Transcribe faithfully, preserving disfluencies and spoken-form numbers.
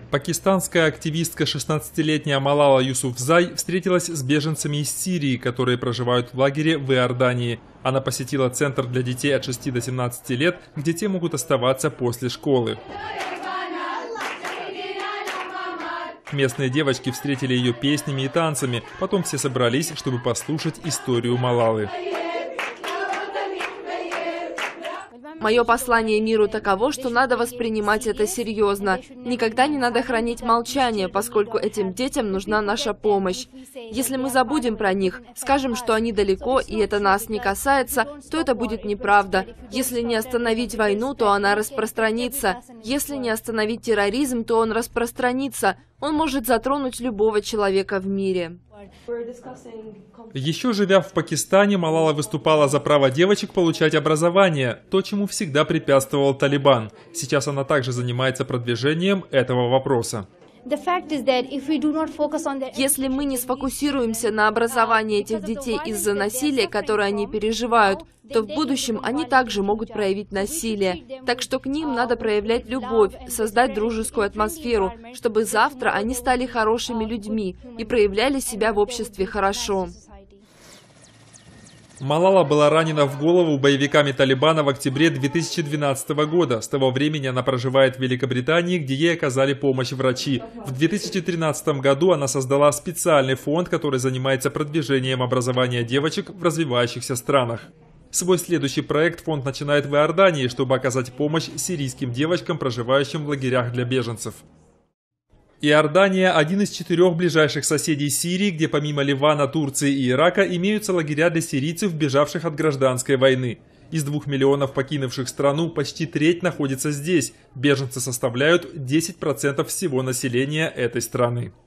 Пакистанская активистка шестнадцатилетняя Малала Юсуфзай встретилась с беженцами из Сирии, которые проживают в лагере в Иордании. Она посетила центр для детей от шести до семнадцати лет, где те могут оставаться после школы. Местные девочки встретили ее песнями и танцами, потом все собрались, чтобы послушать историю Малалы. Мое послание миру таково, что надо воспринимать это серьезно. Никогда не надо хранить молчание, поскольку этим детям нужна наша помощь. Если мы забудем про них, скажем, что они далеко и это нас не касается, то это будет неправда. Если не остановить войну, то она распространится. Если не остановить терроризм, то он распространится. Он может затронуть любого человека в мире. Еще живя в Пакистане, Малала выступала за право девочек получать образование, то, чему всегда препятствовал Талибан. Сейчас она также занимается продвижением этого вопроса. Если мы не сфокусируемся на образовании этих детей из-за насилия, которое они переживают, то в будущем они также могут проявить насилие. Так что к ним надо проявлять любовь, создать дружескую атмосферу, чтобы завтра они стали хорошими людьми и проявляли себя в обществе хорошо. Малала была ранена в голову боевиками Талибана в октябре две тысячи двенадцатого года. С того времени она проживает в Великобритании, где ей оказали помощь врачи. В две тысячи тринадцатом году она создала специальный фонд, который занимается продвижением образования девочек в развивающихся странах. Свой следующий проект фонд начинает в Иордании, чтобы оказать помощь сирийским девочкам, проживающим в лагерях для беженцев. Иордания – один из четырех ближайших соседей Сирии, где помимо Ливана, Турции и Ирака имеются лагеря для сирийцев, бежавших от гражданской войны. Из двух миллионов покинувших страну почти треть находится здесь. Беженцы составляют десять процентов всего населения этой страны.